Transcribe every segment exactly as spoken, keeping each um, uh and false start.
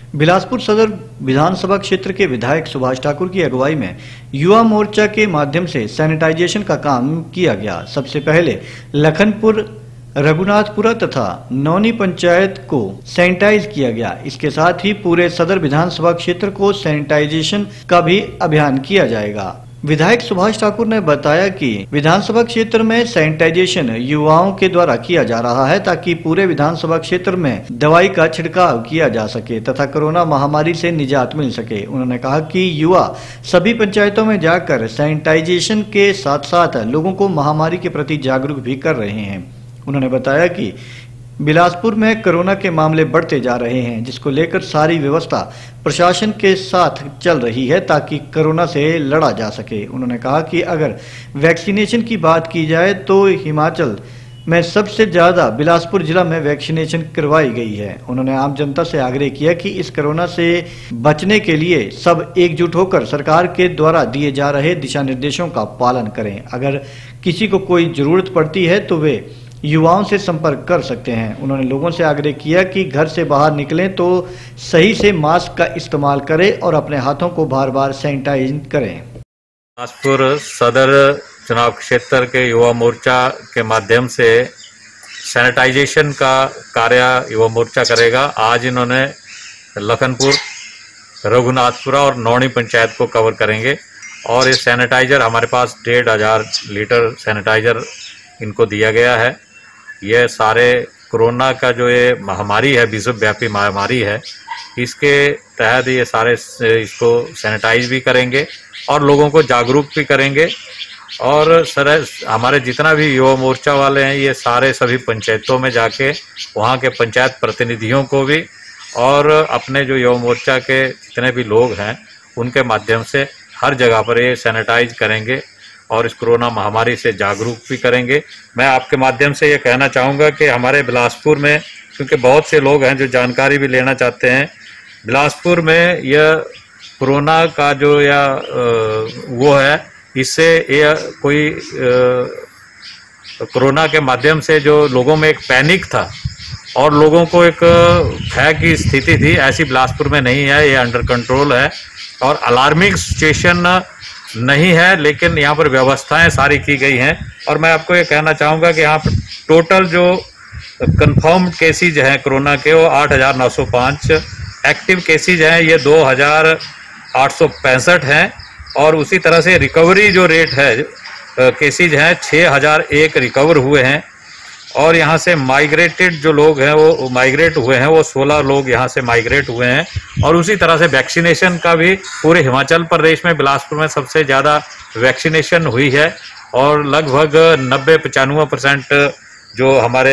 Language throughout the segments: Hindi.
बिलासपुर सदर विधानसभा क्षेत्र के विधायक सुभाष ठाकुर की अगुवाई में युवा मोर्चा के माध्यम से सैनिटाइजेशन का काम किया गया। सबसे पहले लखनपुर, रघुनाथपुरा तथा नौनी पंचायत को सैनिटाइज किया गया। इसके साथ ही पूरे सदर विधानसभा क्षेत्र को सैनिटाइजेशन का भी अभियान किया जाएगा। विधायक सुभाष ठाकुर ने बताया कि विधानसभा क्षेत्र में सैनिटाइजेशन युवाओं के द्वारा किया जा रहा है ताकि पूरे विधानसभा क्षेत्र में दवाई का छिड़काव किया जा सके तथा कोरोना महामारी से निजात मिल सके। उन्होंने कहा कि युवा सभी पंचायतों में जाकर सैनिटाइजेशन के साथ साथ लोगों को महामारी के प्रति जागरूक भी कर रहे हैं। उन्होंने बताया कि बिलासपुर में कोरोना के मामले बढ़ते जा रहे हैं, जिसको लेकर सारी व्यवस्था प्रशासन के साथ चल रही है ताकि कोरोना से लड़ा जा सके। उन्होंने कहा कि अगर वैक्सीनेशन की बात की जाए तो हिमाचल में सबसे ज्यादा बिलासपुर जिला में वैक्सीनेशन करवाई गई है। उन्होंने आम जनता से आग्रह किया कि इस कोरोना से बचने के लिए सब एकजुट होकर सरकार के द्वारा दिए जा रहे दिशा निर्देशों का पालन करें। अगर किसी को कोई जरूरत पड़ती है तो वे युवाओं से संपर्क कर सकते हैं। उन्होंने लोगों से आग्रह किया कि घर से बाहर निकलें तो सही से मास्क का इस्तेमाल करें और अपने हाथों को बार बार सैनिटाइज करें। बिलासपुर सदर चुनाव क्षेत्र के युवा मोर्चा के माध्यम से सैनिटाइजेशन का कार्य युवा मोर्चा करेगा। आज इन्होंने लखनपुर, रघुनाथपुरा और नौनी पंचायत को कवर करेंगे और ये सैनिटाइजर हमारे पास डेढ़ हजार लीटर सैनिटाइजर इनको दिया गया है। यह सारे कोरोना का जो ये महामारी है, विश्वव्यापी महामारी है, इसके तहत ये सारे इसको सैनिटाइज भी करेंगे और लोगों को जागरूक भी करेंगे। और सर हमारे जितना भी युवा मोर्चा वाले हैं ये सारे सभी पंचायतों में जाके वहाँ के पंचायत प्रतिनिधियों को भी और अपने जो युवा मोर्चा के जितने भी लोग हैं उनके माध्यम से हर जगह पर ये सैनिटाइज करेंगे और इस कोरोना महामारी से जागरूक भी करेंगे। मैं आपके माध्यम से ये कहना चाहूँगा कि हमारे बिलासपुर में, क्योंकि बहुत से लोग हैं जो जानकारी भी लेना चाहते हैं, बिलासपुर में यह कोरोना का जो या वो है, इससे ये कोई कोरोना के माध्यम से जो लोगों में एक पैनिक था और लोगों को एक भय की स्थिति थी, ऐसी बिलासपुर में नहीं है। ये अंडर कंट्रोल है और अलार्मिंग सिचुएशन नहीं है, लेकिन यहाँ पर व्यवस्थाएं सारी की गई हैं। और मैं आपको ये कहना चाहूँगा कि यहाँ पर टोटल जो कंफर्म केसेज हैं कोरोना के वो आठ हज़ार नौ सौ पाँच, एक्टिव केसेज हैं ये दो हज़ार आठ सौ पैंसठ हैं और उसी तरह से रिकवरी जो रेट है केसेज हैं छः हज़ार एक रिकवर हुए हैं। और यहाँ से माइग्रेटेड जो लोग हैं वो माइग्रेट हुए हैं, वो सोलह लोग यहाँ से माइग्रेट हुए हैं। और उसी तरह से वैक्सीनेशन का भी पूरे हिमाचल प्रदेश में बिलासपुर में सबसे ज़्यादा वैक्सीनेशन हुई है और लगभग नब्बे पचानवे परसेंट जो हमारे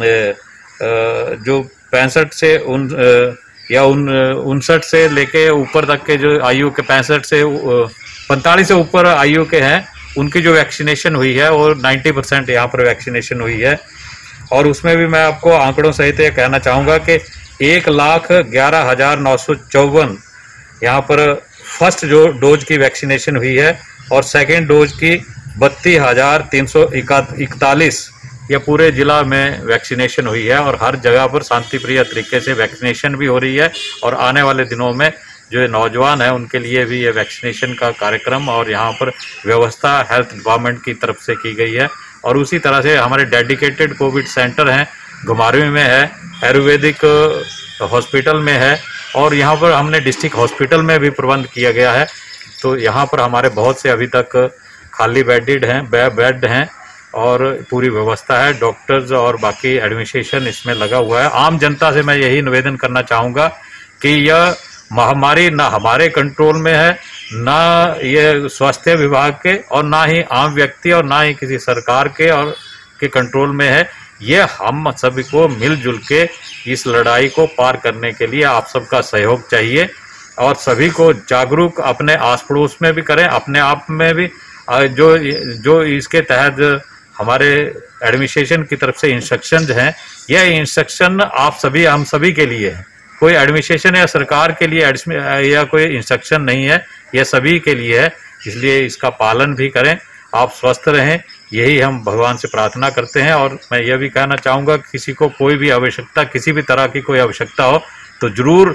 जो पैंसठ से उन या उन उनसठ से लेके ऊपर तक के जो आयु के पैंसठ से पैंतालीस से ऊपर आयु के हैं उनकी जो वैक्सीनेशन हुई है वो नब्बे परसेंट यहाँ पर वैक्सीनेशन हुई है। और उसमें भी मैं आपको आंकड़ों सहित ये कहना चाहूँगा कि एक लाख ग्यारह हज़ार नौ सौ चौवन यहाँ पर फर्स्ट जो डोज की वैक्सीनेशन हुई है और सेकेंड डोज की बत्तीस हज़ार तीन सौ इकतालीस यह पूरे जिला में वैक्सीनेशन हुई है। और हर जगह पर शांतिप्रिय तरीके से वैक्सीनेशन भी हो रही है और आने वाले दिनों में जो नौजवान है उनके लिए भी ये वैक्सीनेशन का कार्यक्रम और यहाँ पर व्यवस्था हेल्थ डिपार्टमेंट की तरफ से की गई है। और उसी तरह से हमारे डेडिकेटेड कोविड सेंटर हैं, घुमारवीं में है, आयुर्वेदिक हॉस्पिटल में है और यहाँ पर हमने डिस्ट्रिक्ट हॉस्पिटल में भी प्रबंध किया गया है। तो यहाँ पर हमारे बहुत से अभी तक खाली बेडेड हैं बेड हैं और पूरी व्यवस्था है, डॉक्टर्स और बाकी एडमिनिस्ट्रेशन इसमें लगा हुआ है। आम जनता से मैं यही निवेदन करना चाहूँगा कि यह महामारी ना हमारे कंट्रोल में है, ना ये स्वास्थ्य विभाग के और ना ही आम व्यक्ति और ना ही किसी सरकार के और के कंट्रोल में है। ये हम सभी को मिलजुल के इस लड़ाई को पार करने के लिए आप सबका सहयोग चाहिए और सभी को जागरूक अपने आस पड़ोस में भी करें, अपने आप में भी। जो जो इसके तहत हमारे एडमिनिस्ट्रेशन की तरफ से इंस्ट्रक्शंस हैं, यह इंस्ट्रक्शन आप सभी हम सभी के लिए है, कोई एडमिनिस्ट्रेशन या सरकार के लिए या कोई इंस्ट्रक्शन नहीं है, यह सभी के लिए है। इसलिए इसका पालन भी करें, आप स्वस्थ रहें, यही हम भगवान से प्रार्थना करते हैं। और मैं यह भी कहना चाहूँगा किसी को कोई भी आवश्यकता, किसी भी तरह की कोई आवश्यकता हो तो ज़रूर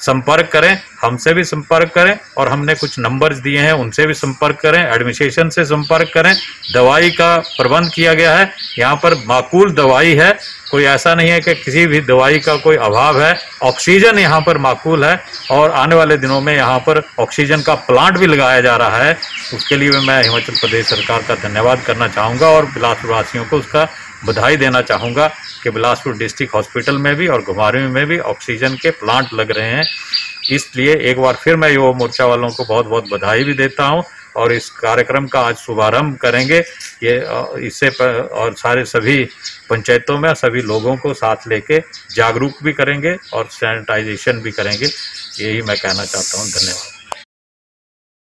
संपर्क करें, हमसे भी संपर्क करें और हमने कुछ नंबर्स दिए हैं उनसे भी संपर्क करें, एडमिनिस्ट्रेशन से संपर्क करें। दवाई का प्रबंध किया गया है, यहाँ पर माकूल दवाई है, कोई ऐसा नहीं है कि किसी भी दवाई का कोई अभाव है। ऑक्सीजन यहाँ पर माकूल है और आने वाले दिनों में यहाँ पर ऑक्सीजन का प्लांट भी लगाया जा रहा है। उसके लिए मैं हिमाचल प्रदेश सरकार का धन्यवाद करना चाहूँगा और बिलासपुर वासियों को उसका बधाई देना चाहूँगा कि बिलासपुर डिस्ट्रिक्ट हॉस्पिटल में भी और घुमारवीं में भी ऑक्सीजन के प्लांट लग रहे हैं। इसलिए एक बार फिर मैं युवा मोर्चा वालों को बहुत बहुत बधाई भी देता हूं और इस कार्यक्रम का आज शुभारंभ करेंगे। ये इससे और सारे सभी पंचायतों में सभी लोगों को साथ लेके जागरूक भी करेंगे और सैनिटाइजेशन भी करेंगे। यही मैं कहना चाहता हूं। धन्यवाद।